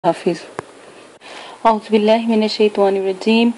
हाफिज। औज़ुबिल्लाहि मिनश्शैतानिर्रजीम।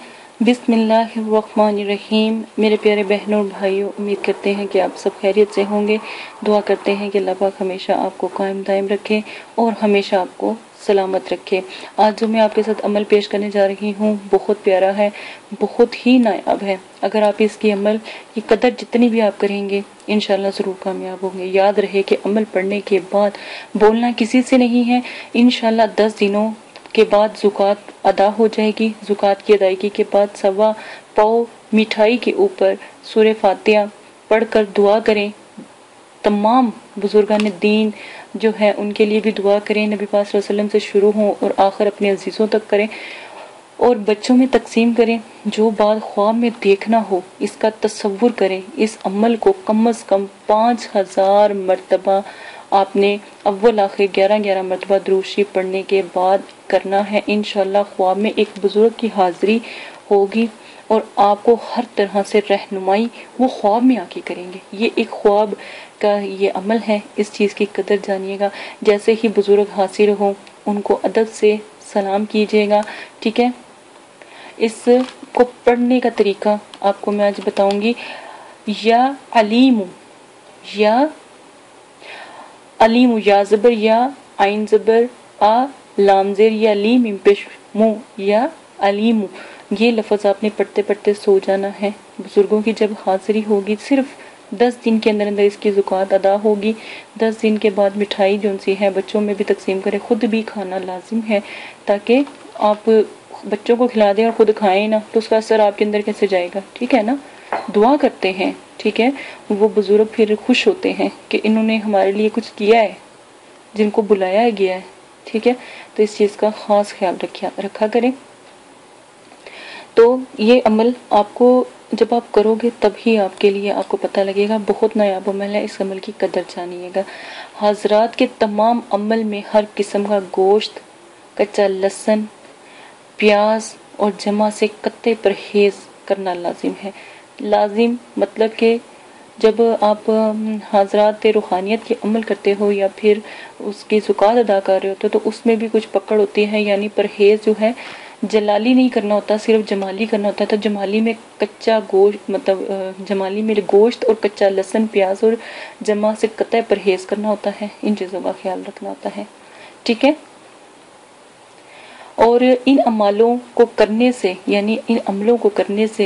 बिस्मिल्लाहिर्रहमानिर्रहीम। मेरे प्यारे बहनों और भाइयों, उम्मीद करते हैं कि आप सब खैरियत से होंगे। दुआ करते हैं कि अल्लाह पाक हमेशा आपको कायम दायम रखे और हमेशा आपको सलामत रखे। आज जो मैं आपके साथ अमल पेश करने जा रही हूँ बहुत प्यारा है, बहुत ही नायाब है। अगर आप इसकी अमल की कदर जितनी भी आप करेंगे इंशाल्लाह ज़रूर कामयाब होंगे। याद रहे कि अमल पढ़ने के बाद बोलना किसी से नहीं है। इंशाल्लाह 10 दिनों के बाद ज़ुकात अदा हो जाएगी। ज़ुकात की अदायगी के बाद 1.25 पाव मिठाई के ऊपर सूरह फातिहा पढ़कर दुआ करें। तमाम बुजुर्गान दीन जो है उनके लिए भी दुआ करें। नबी पाक सल्लल्लाहु अलैहि वसल्लम से शुरू हों और आखिर अपने अजीज़ों तक करें और बच्चों में तकसीम करें। जो बात ख्वाब में देखना हो इसका तसव्वुर करें। इस अमल को कम अज़ कम 5000 मरतबा आपने अव्वल आखिर 11-11 मरतबा दुरूद शरीफ पढ़ने के बाद करना है। इंशाल्लाह ख्वाब में एक बुजुर्ग की हाजिरी होगी और आपको हर तरह से रहनुमाई वो ख्वाब में आके करेंगे। ये एक ख्वाब का ये अमल है, इस चीज़ की कदर जानिएगा। जैसे ही बुजुर्ग हाजिर हो उनको अदब से सलाम कीजिएगा, ठीक है। इसको पढ़ने का तरीका आपको मैं आज बताऊंगी। या अलीमु, या अलीमु, या ज़बर या, आइन ज़बर आ, लाम ज़ेर या लीम मिम पेश मु, या अलीमु। ये लफ्ज़ आपने पढ़ते पढ़ते सो जाना है। बुजुर्गों की जब हाजिरी होगी सिर्फ 10 दिन के अंदर अंदर इसकी ज़ुकात अदा होगी। 10 दिन के बाद मिठाई जो सी है बच्चों में भी तकसीम करें, खुद भी खाना लाजिम है ताकि आप बच्चों को खिला दें और खुद खाएं ना तो उसका असर आपके अंदर कैसे जाएगा, ठीक है ना। दुआ करते हैं, ठीक है। वो बुजुर्ग फिर खुश होते हैं कि इन्होंने हमारे लिए कुछ किया है, जिनको बुलाया गया है, ठीक है। तो इस चीज़ का खास ख्याल रखा करें। तो ये अमल आपको जब आप करोगे तभी आपके लिए आपको पता लगेगा। बहुत नायाब अमल है, इस अमल की कदर जानिएगा। हजरात के तमाम अमल में हर किस्म का गोश्त, कच्चा लहसुन, प्याज और जमा से कत्ते परहेज करना लाजिम है। लाजिम मतलब कि जब आप हजरात रूहानियत के अमल करते हो या फिर उसकी ज़ुकात अदा कर रहे होते हो तो उसमें भी कुछ पकड़ होती है, यानी परहेज जो है जलाली नहीं करना होता, सिर्फ जमाली करना होता है। तो जमाली में कच्चा गोश्त मतलब जमाली में गोश्त और कच्चा लहसुन, प्याज और जमा से कतई परहेज करना होता है। इन चीज़ों का ख्याल रखना होता है, ठीक है। और इन अमलों को करने से, यानी इन अमलों को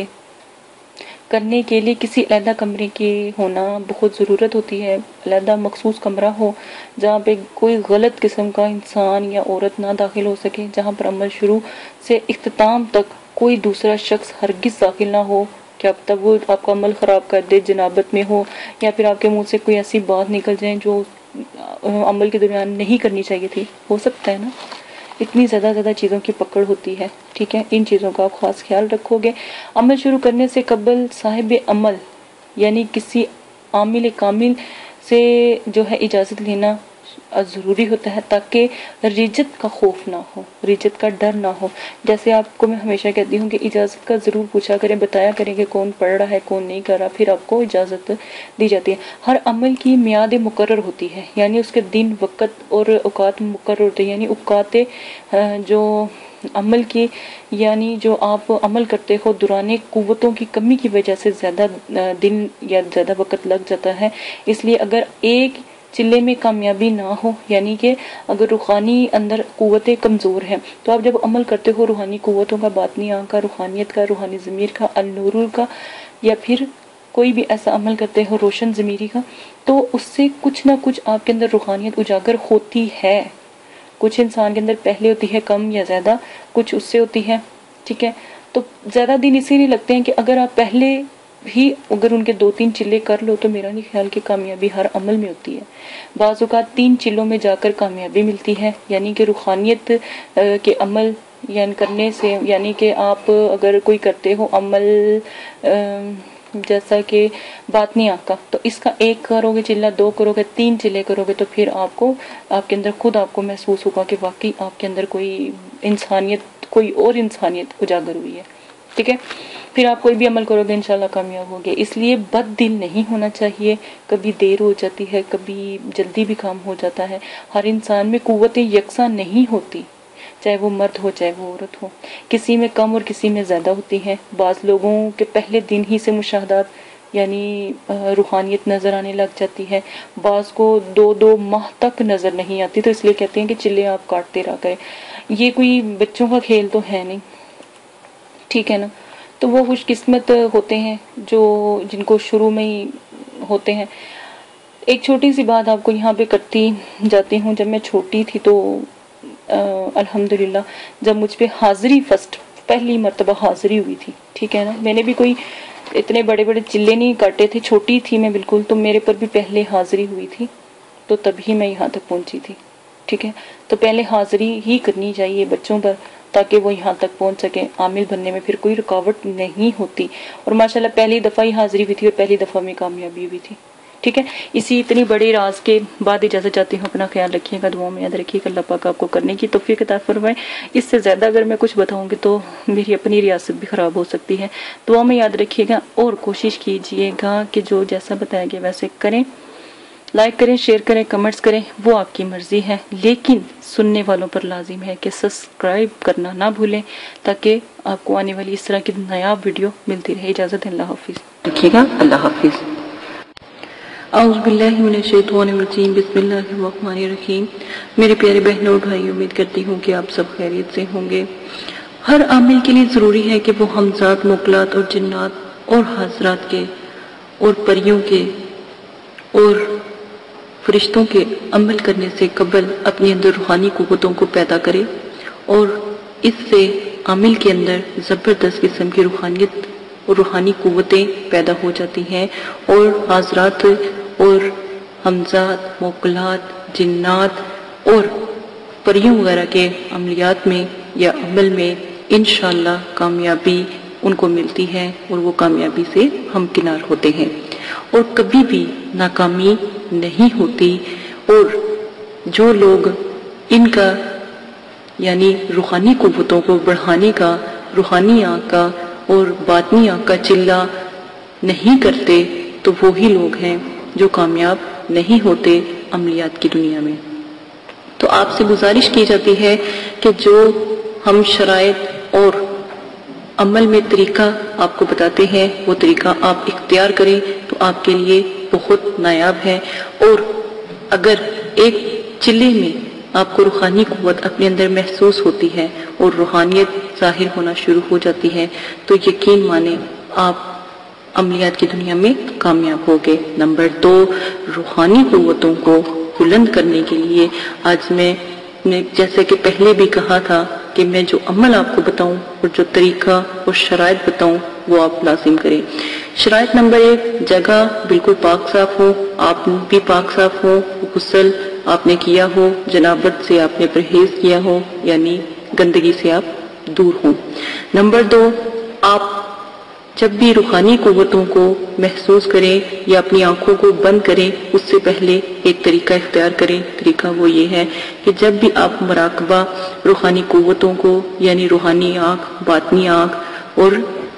करने के लिए किसी अलहदा कमरे की होना बहुत ज़रूरत होती है। अलहदा मखसूस कमरा हो जहाँ पे कोई गलत किस्म का इंसान या औरत ना दाखिल हो सके, जहाँ पर अमल शुरू से इख्तिताम तक कोई दूसरा शख्स हरगिज़ दाखिल ना हो। क्या तब वो आपका अमल ख़राब कर दे, जनाबत में हो या फिर आपके मुंह से कोई ऐसी बात निकल जाए जो अमल के दरमियान नहीं करनी चाहिए थी, हो सकता है ना। इतनी ज़्यादा चीज़ों की पकड़ होती है, ठीक है। इन चीज़ों का आप खास ख्याल रखोगे। अमल शुरू करने से कबल साहिब अमल यानी किसी आमिल कामिल से जो है इजाज़त लेना ज़रूरी होता है ताकि रिजत का खौफ ना हो, रिजत का डर ना हो। जैसे आपको मैं हमेशा कहती हूँ कि इजाज़त का ज़रूर पूछा करें, बताया करें कि कौन पढ़ रहा है कौन नहीं कर रहा, फिर आपको इजाज़त दी जाती है। हर अमल की मियाद मुकर्रर होती है, यानी उसके दिन वक़्त और औकात मुकर्रर होते हैं। यानी औकात जो अमल की, यानी जो आप अमल करते हो दुराने कुव्वतों की कमी की वजह से ज़्यादा दिन या ज़्यादा वक़्त लग जाता है। इसलिए अगर एक चिल्ले में कामयाबी ना हो, यानी कि अगर रूहानी अंदर कुव्वतें कमज़ोर हैं तो आप जब अमल करते हो रूहानी कुव्वतों का, बातनी आँख का, रूहानियत का, रूहानी ज़मीर का, अल-नूरुल का, या फिर कोई भी ऐसा अमल करते हो रोशन ज़मीरी का, तो उससे कुछ ना कुछ आपके अंदर रूहानियत उजागर होती है। कुछ इंसान के अंदर पहले होती है कम या ज़्यादा, कुछ उससे होती है, ठीक है। तो ज़्यादा दिन इसीलिए लगते हैं कि अगर आप पहले भी अगर उनके 2-3 चिल्ले कर लो तो मेरा नहीं ख्याल कि कामयाबी हर अमल में होती है। बाज़ औक़ात 3 चिल्लों में जाकर कामयाबी मिलती है, यानी कि रूहानियत के अमल यानी करने से, यानी कि आप अगर कोई करते हो अमल जैसा कि बातनी आँख का, तो इसका 1 करोगे चिल्ला, 2 करोगे, 3 चिल्ले करोगे तो फिर आपको आपके अंदर खुद आपको महसूस होगा कि वाकई आपके अंदर कोई इंसानियत, कोई और इंसानियत उजागर हुई है, ठीक है। फिर आप कोई भी अमल करोगे इंशाल्लाह कामयाब होगे। इसलिए बद दिल नहीं होना चाहिए। कभी देर हो जाती है, कभी जल्दी भी काम हो जाता है। हर इंसान में कुव्वतें यकसा नहीं होती। چاہے وہ مرد ہو چاہے وہ عورت ہو، کسی میں کم اور کسی میں زیادہ ہوتی ہے۔ بعض لوگوں کے پہلے دن ہی سے مشاہدات یعنی روحانیت نظر آنے لگ جاتی ہے، بعض کو 2 ماہ تک نظر نہیں آتی، تو اس لیے کہتے ہیں کہ چلے آپ کاٹتے رہا کریں۔ یہ کوئی بچوں کا کھیل تو ہے نہیں، ٹھیک ہے نا؟ تو وہ خوش قسمت ہوتے ہیں جو جن کو شروع میں ہی ہوتے ہیں۔ ایک چھوٹی سی بات آپ کو یہاں پہ کرتی جاتی ہوں۔ جب میں چھوٹی تھی تو الحمدللہ جب مجھ پہ حاضری پہلی مرتبہ حاضری ہوئی تھی، ٹھیک ہے نا، میں نے بھی کوئی اتنے بڑے بڑے چلے نہیں کاٹے تھے، چھوٹی تھی میں بالکل، تو میرے پر بھی پہلے حاضری ہوئی تھی، تو تبھی میں یہاں تک پہنچی تھی، ٹھیک ہے؟ تو پہلے حاضری ہی کرنی چاہیے بچوں پر تاکہ وہ یہاں تک پہنچ سکیں، عامل بننے میں پھر کوئی رکاوٹ نہیں ہوتی۔ اور ماشاءاللہ پہلی دفعہ ہی حاضری ہوئی تھی اور پہلی دفعہ میں کامیابی ہوئی تھی، ٹھیک ہے؟ اسی اتنی بڑی راز کے بعد اجازت چاہتی ہوں، اپنا خیال رکھیے گا، دعاؤں میں یاد رکھیے گا، اللہ پاک آپ کو کرنے کی توفیق عطا فرمائے۔ اس سے زیادہ اگر میں کچھ بتاؤں گی تو میری اپنی ریاست بھی خراب ہو سکتی ہے۔ دعاؤں میں یاد رکھیے گا اور کوشش کیجئے گا کہ جو جیسا بتایا گیا ویسے کریں، لائک کریں، شیئر کریں، کمنٹس کریں، وہ آپ کی مرضی ہے، لیکن سننے والوں پر لازم ہے کہ سبسکرائب کرنا نہ بھولیں تاکہ آپ کو آنے والی اس طرح کی نایاب ویڈیو ملتی رہے۔ اجازت ہے، اللہ حافظ رکھیے گا، اللہ حافظ۔ اعوذ باللہ من الشیطان الرجیم، بسم اللہ الرحمن الرحیم۔ میرے پیارے بہنوں اور بھائی، امید کرتی ہوں کہ آپ سب خیریت سے ہوں گے۔ ہر عامل کے لیے ضروری ہے کہ وہ ہمزاد، موکلات اور جنات اور حضرات کے اور پریوں کے اور فرشتوں کے عمل کرنے سے قبل اپنے اندر روحانی قوتوں کو پیدا کرے، اور اس سے عامل کے اندر زبردست قسم کی روحانیت اور روحانی قوتیں پیدا ہو جاتی ہیں، اور حضرات اور ہمزات، موکلات، جنات اور پریوں وغیرہ کے عملیات میں یا عمل میں انشاءاللہ کامیابی ان کو ملتی ہے، اور وہ کامیابی سے ہمکنار ہوتے ہیں، اور کبھی بھی ناکامی نہیں ہوتی۔ اور جو لوگ ان کا یعنی روحانی قوتوں کو بڑھانے کا، روحانی آنکھ کا اور باطنی آنکھ کا چلہ نہیں کرتے، تو وہی لوگ ہیں جو کامیاب نہیں ہوتے عملیات کی دنیا میں۔ تو آپ سے گزارش کی جاتی ہے کہ جو ہم شرائط اور عمل میں طریقہ آپ کو بتاتے ہیں، وہ طریقہ آپ اختیار کریں تو آپ کے لیے بہت نایاب ہے۔ اور اگر ایک چلے میں آپ کو روحانی قوت اپنے اندر محسوس ہوتی ہے اور روحانیت ظاہر ہونا شروع ہو جاتی ہے، تو یقین مانیں آپ عملیات کی دنیا میں کامیاب ہوگے۔ نمبر 2، روحانی قوتوں کو بلند کرنے کے لیے آج میں نے جیسے کہ پہلے بھی کہا تھا کہ میں جو عمل آپ کو بتاؤں اور جو طریقہ اور شرائط بتاؤں وہ آپ لازم کریں۔ شرائط نمبر 1، جگہ بالکل پاک صاف ہو، آپ بھی پاک صاف ہو، غسل آپ نے کیا ہو، جنابت سے آپ نے پرہیز کیا ہو، یعنی گندگی سے آپ دور ہوں۔ نمبر 2، آپ جب بھی روحانی قوتوں کو محسوس کریں یا اپنی آنکھوں کو بند کریں، اس سے پہلے ایک طریقہ اختیار کریں۔ طریقہ وہ یہ ہے کہ جب بھی آپ مراقبہ روحانی قوتوں کو یعنی روحانی آنکھ، باطنی آنکھ اور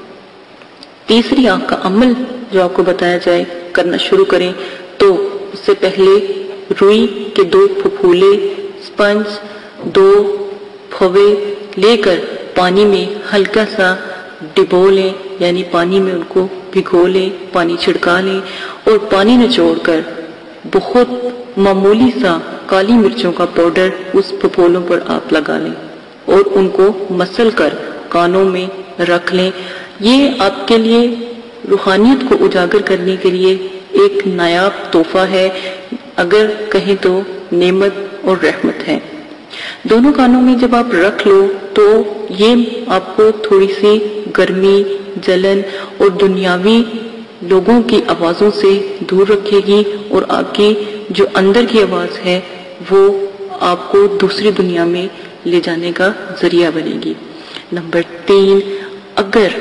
تیسری آنکھ کا عمل جو آپ کو بتایا جائے کرنا شروع کریں، تو اس سے پہلے روئی کے 2 پھپھولے، سپنج 2 پھوے لے کر پانی میں ہلکا سا ڈبو لیں، یعنی پانی میں ان کو بھگو لیں، پانی چھڑکا لیں، اور پانی نچوڑ کر بہت معمولی سا کالی مرچوں کا پاؤڈر اس پھپھولوں پر آپ لگا لیں اور ان کو مسل کر کانوں میں رکھ لیں۔ یہ آپ کے لیے روحانیت کو اجاگر کرنے کے لیے ایک نایاب تحفہ ہے، اگر کہیں تو نعمت اور رحمت ہے۔ دونوں کانوں میں جب آپ رکھ لو تو یہ آپ کو تھوڑی سی گرمی، جلن اور دنیاوی لوگوں کی آوازوں سے دور رکھے گی، اور آپ کی جو اندر کی آواز ہے وہ آپ کو دوسری دنیا میں لے جانے کا ذریعہ بنے گی۔ نمبر 3، اگر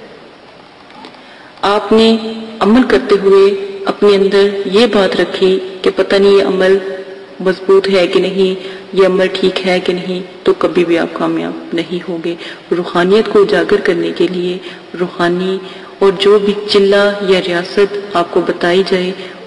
آپ نے عمل کرتے ہوئے اپنے اندر یہ بات رکھی کہ پتہ نہیں یہ عمل مضبوط ہے کہ نہیں، یہ عمل ٹھیک ہے کہ نہیں، تو کبھی بھی آپ کامیاب نہیں ہوگے۔ روحانیت کو اجاگر کرنے کے لیے روحانی اور جو بھی چلہ یا ریاست آپ کو بتائی جائے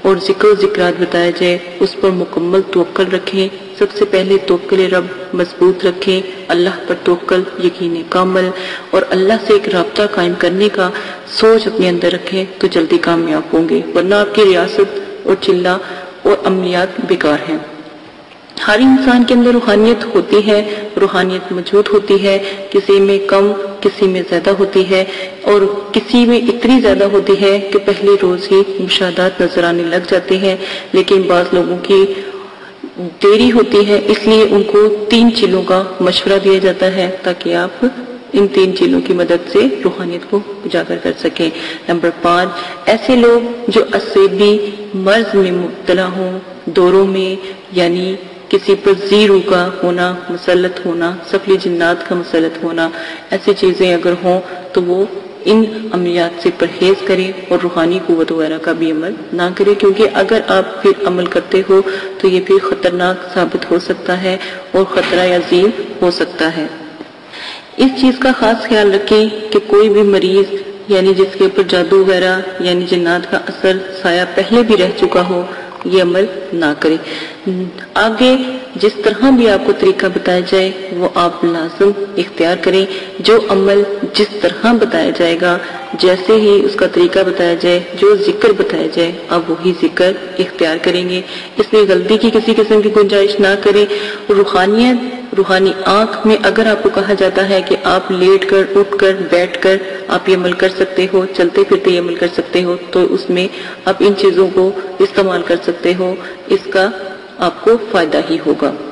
اور ذکر و ذکرات بتایا جائے اس پر مکمل توکل رکھیں۔ سب سے پہلے توکل رب مضبوط رکھیں، اللہ پر توکل، یقین کامل، اور اللہ سے ایک رابطہ قائم کرنے کا سوچ اپنے اندر رکھیں تو جلدی کامیاب ہوں گے، ورنہ آپ کی ریاست اور چلہ اور عملیات بیکار ہیں۔ ہر انسان کے اندر روحانیت ہوتی ہے، روحانیت موجود ہوتی ہے، کسی میں کم کسی میں زیادہ ہوتی ہے، اور کسی میں اتنی زیادہ ہوتی ہے کہ پہلے روز ہی مشاہدات نظر آنے لگ جاتے ہیں، لیکن بعض لوگوں کی دیری ہوتی ہے، اس لیے ان کو 3 چیزوں کا مشورہ دیا جاتا ہے تاکہ آپ ان 3 چیزوں کی مدد سے روحانیت کو اجاگر کر سکیں۔ نمبر 5، ایسے لوگ جو عصبی مرض میں مبتلا ہوں، دوروں میں، یعنی کسی پر زیرو کا ہونا، مسلط ہونا، سفلی جنات کا مسلط ہونا، ایسی چیزیں اگر ہوں تو وہ ان عملیات سے پرہیز کریں اور روحانی قوت وغیرہ کا بھی عمل نہ کریں، کیونکہ اگر آپ پھر عمل کرتے ہو تو یہ پھر خطرناک ثابت ہو سکتا ہے اور خطرہ عظیم ہو سکتا ہے۔ اس چیز کا خاص خیال رکھیں کہ کوئی بھی مریض یعنی جس کے اوپر جادو وغیرہ یعنی جنات کا اثر سایہ پہلے بھی رہ چکا ہو یہ عمل نہ کرے۔ آگے جس طرح بھی آپ کو طریقہ بتایا جائے وہ آپ لازم اختیار کریں۔ جو عمل جس طرح بتایا جائے گا، جیسے ہی اس کا طریقہ بتایا جائے، جو ذکر بتایا جائے، آپ وہی ذکر اختیار کریں گے۔ اس میں غلطی کی کسی قسم کی گنجائش نہ کریں۔ روحانی آنکھ میں اگر آپ کو کہا جاتا ہے کہ آپ لیٹ کر، اٹھ کر، بیٹھ کر آپ یہ عمل کر سکتے ہو، چلتے پھرتے یہ عمل کر سکتے ہو، تو اس میں آپ ان چیزوں کو استعمال کر سکتے ہو، اس کا آپ کو فائدہ ہی ہوگا۔